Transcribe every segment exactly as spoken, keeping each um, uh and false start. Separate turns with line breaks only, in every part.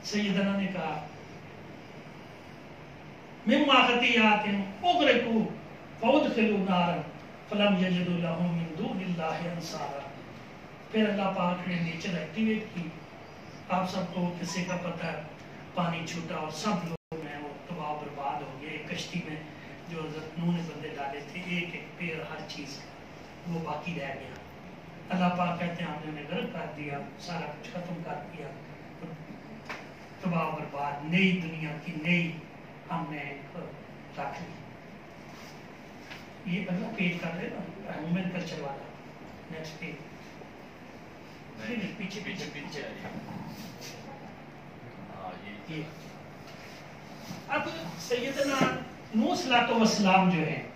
सैयदना ने कहा मिम्मा खतियातिन उगरिकू फउदखिलू नारन फलम यजिदू लहुम मिन दूनिल्लाहि अंसारा। फिर अल्लाह पाक ने नेचर एक्टिवेट की। आप सबको किसी का पता है, पानी छूटा और सब लोग हैं वो तबाह बर्बाद हो गए। कश्ती में जो हज़रत नूह ने बंदे डाले थे, एक एक पेड़ हर चीज़ वो बाकी रह गया। अल्लाह पाक कहते हैं हमने उन्हें गर्क कर दिया, सारा कुछ खत्म कर दिया, तबाह बर्बाद। नई दुनिया की नई हमने रख ली। ये अगला पेज कर रहे ना, ह्यूमन कल्चर वाला, नेक्स्ट पेज। नहीं पीछे पीछे पीछे हाँ ये ये अब सैयदना नूह सल्लल्लाहु अलैहि वसल्लम जो है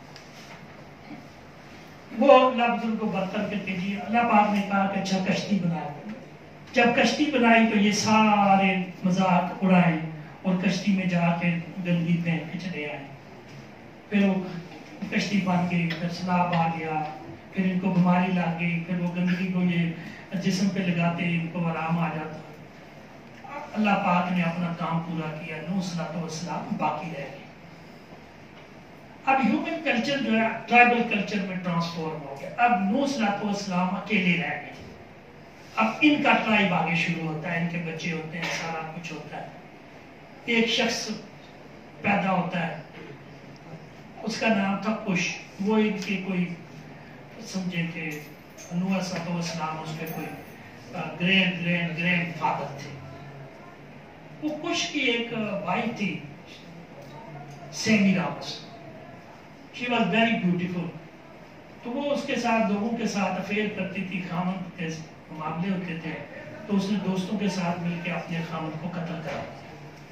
वो अल्लाह बुजुर्ग को बर्तर करके जी अल्लाह पाक ने कहा कि अच्छा कश्ती बनाओ। जब कश्ती बनाई तो ये सारे मजाक उड़ाए और कश्ती में जाके गंदगी पहन के चले आए। फिर वो कश्ती बन गई, फिर सैलाब आ गया, फिर इनको बीमारी लग गई, फिर वो गंदगी को ये जिस्म पे लगाते इनको आराम आ जाता। अल्लाह पाक ने अपना काम पूरा किया, नूह सल्लल्लाहु अलैहि वसल्लम बाकी रह गए। अब ह्यूमन कल्चर जो है ट्राइबल कल्चर में ट्रांसफॉर्म हो गया। अब नूह सल्लल्लाहु अलैहि वसल्लम अकेले रह गए। अब इनका ट्राइब आगे शुरू होता है, इनके बच्चे होते हैं, सारा कुछ होता है। एक शख्स पैदा होता है, उसका नाम था कुश। वो इनके कोई समझे कि नूह सल्लल्लाहु अलैहि वसल्लम उसके कोई ग्रैंड ग्रैंड ग्रैंड फादर थे। वो कुश की एक भाई थी Semiramis, she was very beautiful. तो वो उसके साथ लोगों के साथ अफेयर करती थी, खामन के मामले होते थे, तो उसने दोस्तों के साथ मिलकर अपने खामन को कत्ल करा दिया।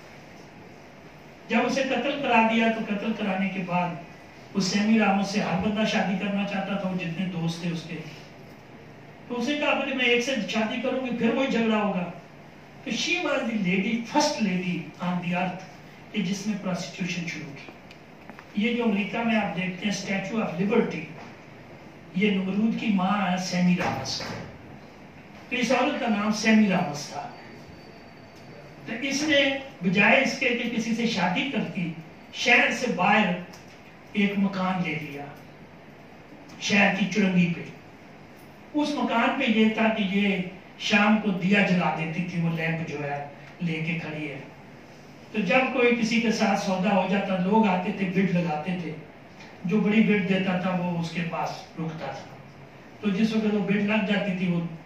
जब उसे कत्ल करा दिया तो कत्ल कराने के बाद उस सेमीरामस से हर बंदा शादी करना चाहता था, वो जितने दोस्त थे उसके। तो उसे कहा कि मैं एक से शादी करूंगी फिर वही झगड़ा होगा। तो she was the lady, first lady on the earth कि जिसने प्रोस्टिट्यूशन शुरू की। ये जो अमेरिका में आप देखते हैं स्टैचू ऑफ लिबर्टी, ये नमरूद की माँ है सेमीरामस। तो इस औरत का नाम सेमीरामस था। तो इसने बजाय इसके कि किसी से शादी करती, शहर से बाहर एक मकान ले लिया शहर की चुरंगी पे। उस मकान पे ये था कि ये शाम को दिया जला देती थी, वो लैंप जो है लेके खड़ी है। तो जब कोई किसी के साथ सौदा हो जाता, लोग आते थे, बिड लगाते थे। जो बड़ी बिड देता था वो उसके पास रुकता था। तो जिस वक्त वो बिड लग जाती थी वो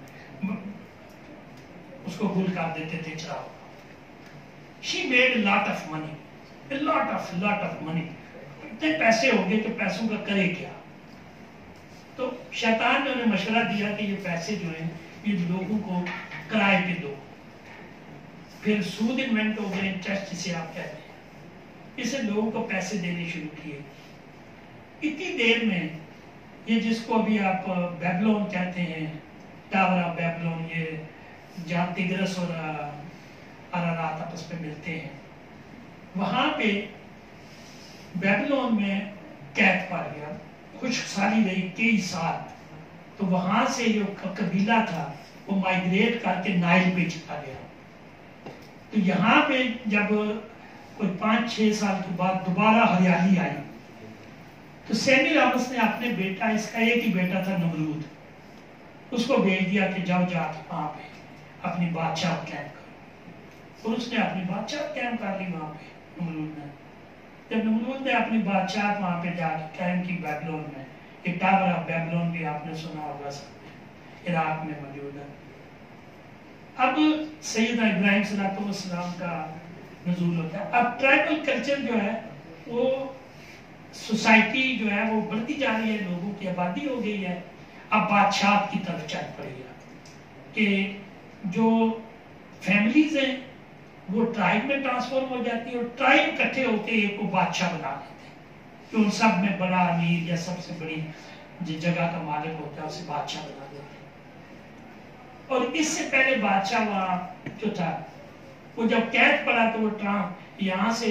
उसको गुल कर देते थे चराव। She made lot of money, lot of lot of money. इतने पैसे हो गए तो पैसों का करे क्या। तो शैतान ने उन्हें मशवरा दिया कि ये पैसे जो हैं ये लोगों को किराए पे दो। फिर सूद इन्वेंट हो गए, इंटरेस्ट जिसे आप कहते हैं। इसे लोगों को पैसे देने शुरू किए। इतनी देर में ये जिसको अभी आप बेबलोन कहते हैं, टावर ऑफ बेबलोन, ये जहाँ तिग्रस और अरारात आपस में मिलते हैं, वहां पे बेबलोन में कैद पड़ गया, कुछ साली रही कई साल। तो वहां से जो कबीला था वो माइग्रेट करके नाइल पे चला गया। तो यहाँ पे जब कोई पाँच छह साल के बाद दोबारा हरियाली आई तो सेमीरामस ने अपने बेटा, इसका एक ही बेटा था नमरूद, उसको भेज दिया कि जाओ जाके वहां पे अपनी बादशाह कैंप करो। और उसने अपनी बादशाह कैंप कर ली वहां पे नमरूद ने। जब नमरूद ने अपनी बादशाह वहां पे जाके कैंप की बेबलोन में, एक टावर ऑफ बेबलोन भी आपने सुना होगा, सब इराक में मौजूद है। अब सैयदना इब्राहिम सल्लल्लाहु अलैहि वसल्लम का नज़ूल होता है। अब ट्राइबल कल्चर जो है वो सोसाइटी जो है वो बढ़ती जा रही है, लोगों की आबादी हो गई है। अब बादशाह की तरफ चल पड़ी है कि जो फैमिलीज हैं वो ट्राइब में ट्रांसफॉर्म हो जाती है और ट्राइब इकट्ठे होकर एक को बादशाह बना देते हैं कि उन सब में बड़ा अमीर या सबसे बड़ी जो जगह का मालिक होता है उसे बादशाह बना देते हैं। और इससे पहले बादशाह वहाँ जो था वो जब कैद पड़ा तो वो ट्रांस यहाँ से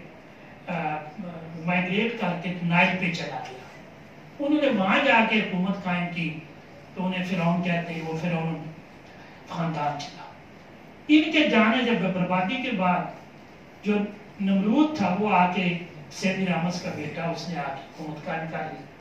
माइग्रेट करके नाइल पे चला गया। उन्होंने वहां जाके हुकूमत कायम की तो उन्हें फिरौन कहते हैं, वो फिरौन खानदान चला। ان کے جانے جب بربادی کے بعد جو نمرود تھا وہ آ کے سید رامس کا بیٹا اس نے آ کے حکومت قائم کر لی.